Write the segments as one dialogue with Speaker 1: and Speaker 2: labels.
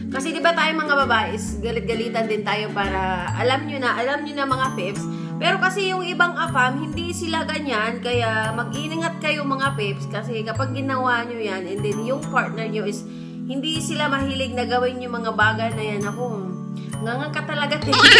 Speaker 1: Kasi di ba tayo mga babae is galit-galitan din tayo para alam nyo na mga pips. Pero kasi yung ibang afam, hindi sila ganyan. Kaya mag-iingat kayo mga pips. Kasi kapag ginawa nyo yan, and then yung partner nyo is hindi sila mahilig na gawin yung mga bagay na yan. Ako, ngangang ka talaga.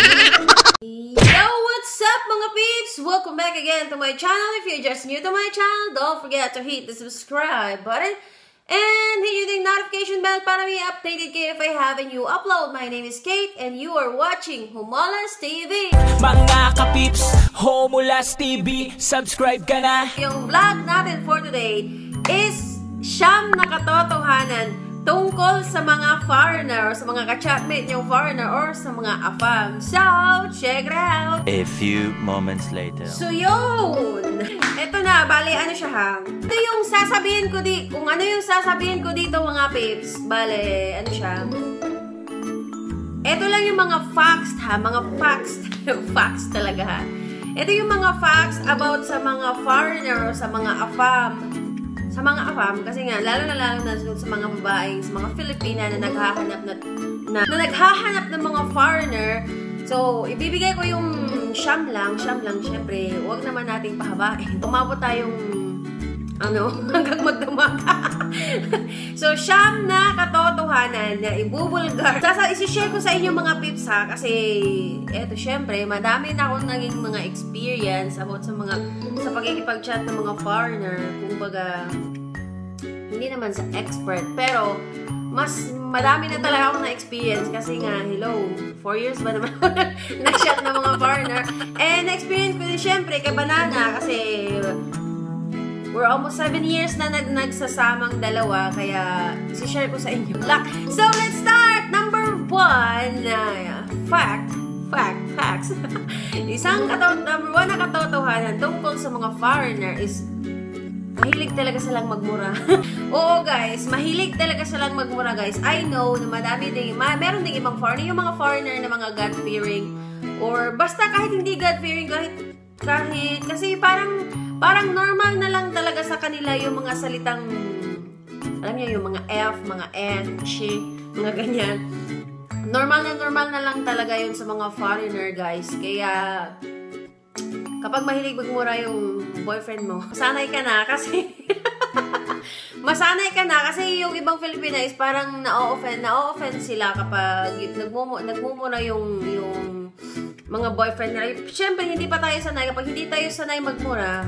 Speaker 1: Yo, what's up mga peeps? Welcome back again to my channel. If you're just new to my channel, don't forget to hit the subscribe button and hit the notification bell para be updated kayo if I have a new upload. My name is Kate and you are watching Homulas TV.
Speaker 2: Mga ka-peeps, Homulas TV, subscribe ka na.
Speaker 1: Yung vlog natin for today is siyam na katotohanan tungkol sa mga foreigner, sa mga ka-chatmate niyong foreigner or sa mga afam. So, check it out!
Speaker 3: A few moments later.
Speaker 1: So, yun! Ito na, bali, ano siya ha? Ito yung sasabihin ko kung ano yung sasabihin ko dito mga peeps. Bali, ano siya? Ito lang yung mga facts ha, mga facts. Facts talaga ha. Ito yung mga facts about sa mga foreigner, sa mga afam. Sa mga afam, kasi nga, lalo na sa mga babaeng, sa mga Filipina na naghahanap ng mga foreigner. So, ibibigay ko yung siyam lang, syempre, huwag naman nating pahabain. Umabot tayong, hanggang magdamaka. So, siyam na katotohanan na ibubulgar. Isi-share ko sa inyo mga pips ha, kasi, eto, syempre, madami na akong naging mga experience about sa pagkikipag-chat ng mga foreigner. Kumbaga, hindi naman sa expert, pero, mas madami na talaga akong na-experience kasi nga, hello, 4 years ba naman ako nag-chat ng mga foreigner. And na-experience ko din syempre kay Banana kasi we're almost 7 years na nagsasamang dalawa, kaya isi-share ko sa inyo. So, let's start! Number 1, facts. Number 1 na katotohanan tungkol sa mga foreigner is mahilig talaga silang magmura. Oo guys, mahilig talaga silang magmura guys. I know na meron ding ibang foreigner, yung mga foreigner na mga God-fearing or basta kahit hindi God-fearing, kahit kasi parang normal na lang talaga sa kanila yung mga salitang, alam niyo, yung mga F, mga N, she, mga ganyan. Normal na lang talaga yun sa mga foreigner guys. Kaya kapag mahilig magmura yung boyfriend mo, masanay ka na kasi yung ibang Filipina is parang na-offend sila kapag nagmumura yung mga boyfriend nila. Siyempre, hindi pa tayo sanay. Kapag hindi tayo sanay magmura,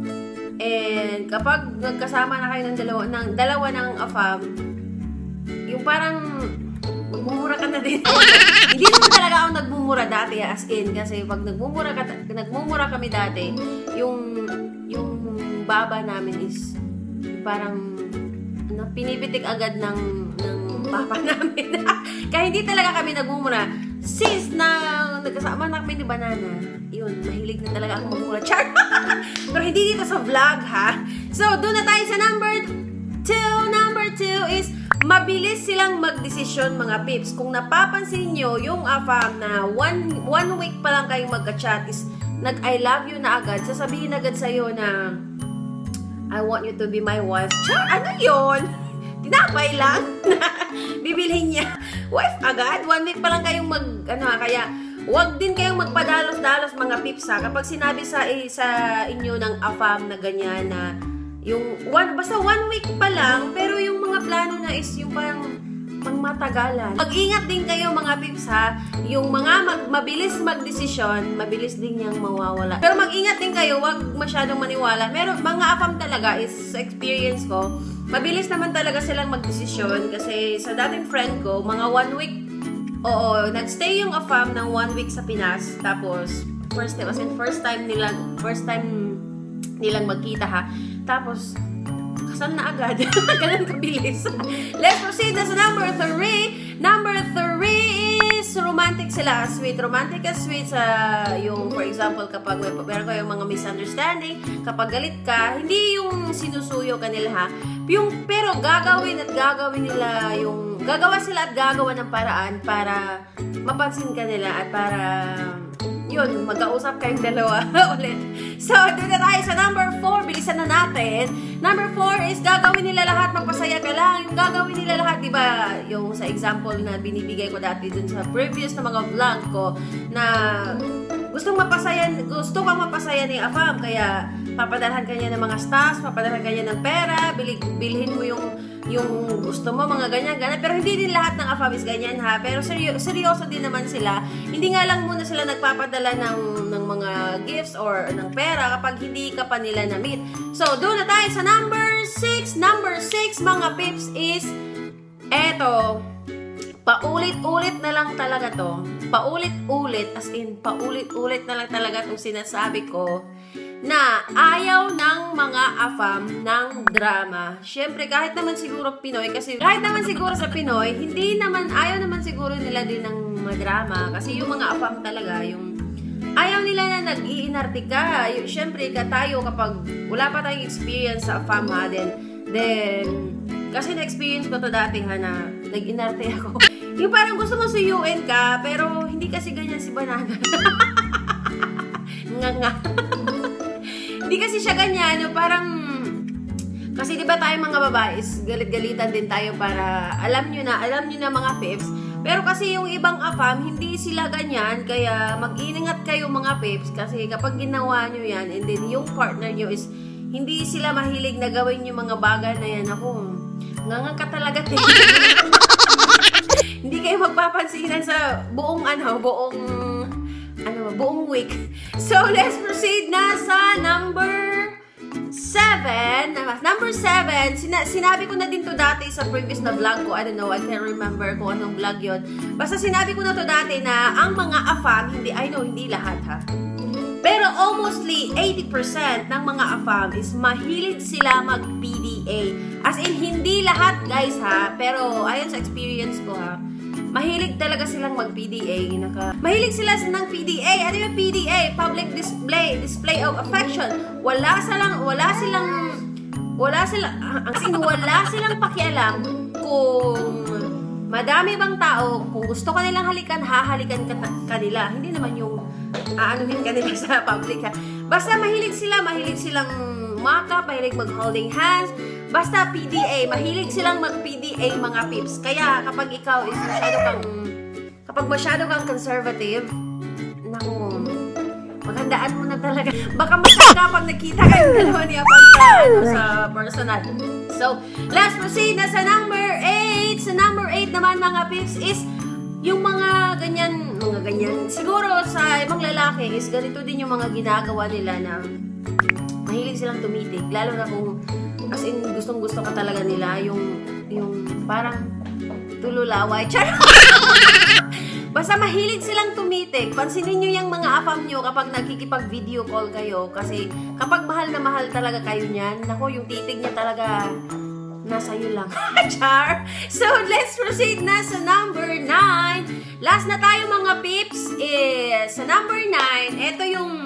Speaker 1: and kapag nagkasama na kayo ng dalawa ng afam, yung parang magmumura ka na din. Hindi naman talaga ako nagmumura dati as in, kasi pag nagmumura kami dati, yung baba namin is parang pinipitik agad ng papa namin. Kaya hindi talaga kami nagmumura. Since na nagkasama na kami ni Banana, yun, mahilig na talaga ako magmura. Char! Pero hindi dito sa vlog ha. So, doon na tayo sa number 2. Number 2 is mabilis silang magdesisyon mga pips. Kung napapansin nyo, yung afam na one week pa lang kayong magka-chat is nag-I love you na agad. Sasabihin agad sa'yo na I want you to be my wife. Char, ano yun? Tinapay lang. Bibilhin niya. Wife agad? 1 week pa lang kayong kaya wag din kayong magpadalos-dalos mga pips ha. Kapag sinabi sa inyo ng afam na ganyan na basta 1 week pa lang, pero yung mga plano na is yung parang pangmatagalan. Mag-ingat din kayo mga pips ha. Yung mga mabilis magdesisyon, mabilis din niyang mawawala. Pero mag-ingat din kayo, wag masyadong maniwala. Meron mga afam talaga is sa experience ko, mabilis naman talaga silang magdesisyon kasi sa dating friend ko, mga 1 week, nagstay yung afam ng 1 week sa Pinas. Tapos first time nilang magkita ha. Tapos kasal na agad. Ganun kabilis. Let's proceed na sa number 3. Number 3 is romantic sila. Sweet. Romantic as sweet sa yung, for example, kapag meron kayong mga misunderstanding, kapag galit ka, hindi yung sinusuyo ka nila ha. Pero gagawa sila at gagawa ng paraan para mapansin ka nila at para mag-kausap kayong dalawa ulit. So, doon na tayo sa number 4. Bilisan na natin. Number 4 is gagawin nila lahat, magpasaya ka lang. Yung gagawin nila lahat, di ba? Yung sa example na binibigay ko dati dun sa previous na mga vlog ko na gusto kang mapasaya ni Afam, kaya papadalhan kanya ng mga stocks, papadalhan kanya ng pera, bilhin mo yung gusto mo, mga ganyan. Pero hindi din lahat ng Afam is ganyan ha. Pero seryoso din naman sila. Hindi nga lang muna sila nagpapadala ng mga gifts or ng pera kapag hindi ka pa nila na-meet. So, doon na tayo sa number 6. Number 6, mga pips, is eto. Paulit-ulit na lang talaga to. Paulit-ulit, as in, paulit-ulit na lang talaga itong sinasabi ko na ayaw ng mga Afam ng drama. Siyempre, kahit naman siguro Pinoy, kasi kahit naman siguro sa Pinoy, ayaw naman siguro nila din ng drama. Kasi yung mga Afam talaga, yung ayaw nila na nag-iinarte ka. Siyempre, tayo kapag wala pa tayong experience sa Afam ha, then kasi na-experience ko to dati ha, na nag-inarte ako. Yung parang gusto mo suyuin ka, pero hindi kasi ganyan si Banana. Nga. Hindi kasi siya ganyan, yung parang, kasi diba tayo mga babae, galit-galitan din tayo para, alam nyo na mga pips, pero kasi yung ibang Afam, hindi sila ganyan, kaya mag-iingat kayo mga pips, kasi kapag ginawa nyo yan, and then yung partner nyo is, hindi sila mahilig na gawin yung mga bagay na yan, ako, ngangang ka talaga, hindi kayo magpapansinan sa buong week. So, let's proceed na sa number 7. Number 7, sinabi ko na din to dati sa previous na vlog ko. I don't know, I can't remember kung anong vlog yun. Basta sinabi ko na to dati na ang mga Afam, hindi lahat ha. Pero almostly 80% ng mga Afam is mahilig sila mag-PDA. As in, hindi lahat guys ha, pero ayon sa experience ko ha, mahilig talaga silang mag-PDA. Mahilig sila ng PDA. Ano yung PDA? Public display of affection. Wala silang pakialam kung madami bang tao, kung gusto ka nilang halikan, hahalikan ka nila. Hindi naman yung aanuhin ka nila sa public ha. Basta mahilig silang makeup, mahilig mag-holding hands. Basta PDA, mahilig silang mag-PDA mga pips. Kaya kapag ikaw is masyado kang conservative, naku, maghandaan mo na talaga. Baka masaka pag nakita kayo dalawa niya sa personal. So, let's proceed na sa number 8. Sa number 8 naman mga pips is yung mga ganyan. Siguro sa ibang lalaki is ganito din yung mga ginagawa nila na mahilig silang tumitig. Lalo na kung as in, gustong-gusto ka talaga nila, yung parang tululaway. Basta mahilig silang tumitig. Pansinin nyo yung mga Afam nyo kapag nakikipag-video call kayo. Kasi kapag mahal na mahal talaga kayo niyan, nako, yung titig niya talaga nasa iyo lang. Char! So, let's proceed na sa number 9. Last na tayo mga pips is sa number 9, ito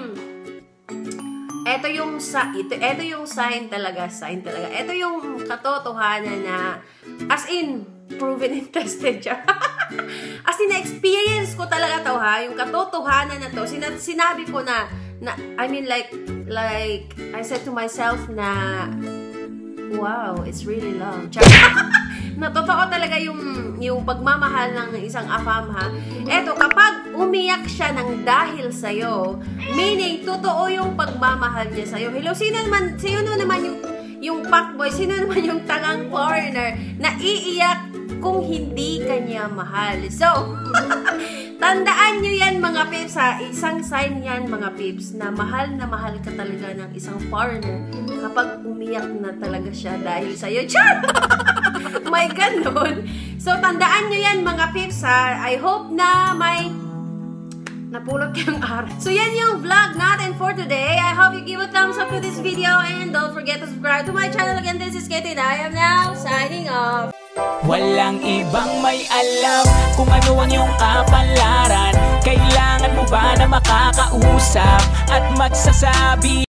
Speaker 1: yung sign talaga. Ito yung katotohanan na, as in, proven and tested siya. As in, na-experience ko talaga to ha, yung katotohanan na to. Sinabi ko na I mean like, I said to myself na, wow, it's really love. Na totoo talaga yung pagmamahal ng isang Afam ha. Eto, kapag umiyak siya ng dahil sa'yo, meaning, totoo yung pagmamahal niya sa'yo. Hello, sino naman yung fuckboy, sino naman yung tangang foreigner na iiyak kung hindi kanya mahal? So, tandaan nyo yan mga pips ha. Isang sign yan mga pips na mahal ka talaga ng isang foreigner kapag umiyak na talaga siya dahil sa'yo. Char! May ganon. So, tandaan nyo yan mga pips ha. I hope na may napulot kayong aral. So, yan yung vlog natin for today. I hope you give a thumbs up to this video and don't forget to subscribe to my channel. Again, this is Katie and I am now signing off.
Speaker 2: Walang ibang may alam kung ano ang iyong kapalaran. Kailangan mo ba na makakausap at magsasabi?